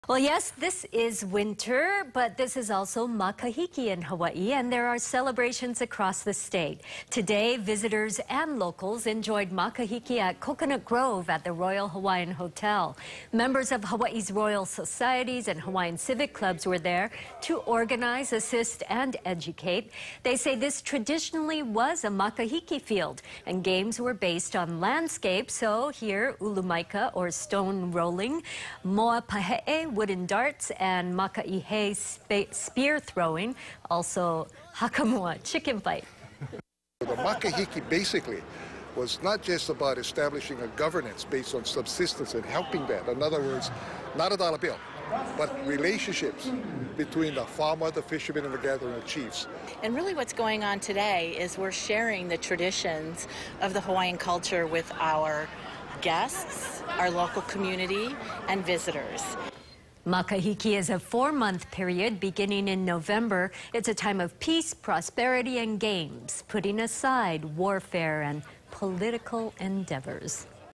Well, yes, this is winter, but this is also Makahiki in Hawaii, and there are celebrations across the state. Today, visitors and locals enjoyed Makahiki at Coconut Grove at the Royal Hawaiian Hotel. Members of Hawaii's Royal Societies and Hawaiian Civic Clubs were there to organize, assist, and educate. They say this traditionally was a Makahiki field, and games were based on landscape, so here, ulumaika, or stone rolling, moa pahe'e, wooden darts, and makaihe spear throwing, also hakamua, chicken fight. The Makahiki basically was not just about establishing a governance based on subsistence and helping that. In other words, not a dollar bill, but relationships between the farmer, the fisherman, and the gathering of chiefs. And really what's going on today is we're sharing the traditions of the Hawaiian culture with our guests, our local community, and visitors. Makahiki is a 4-month period beginning in November. It's a time of peace, prosperity, and games, putting aside warfare and political endeavors.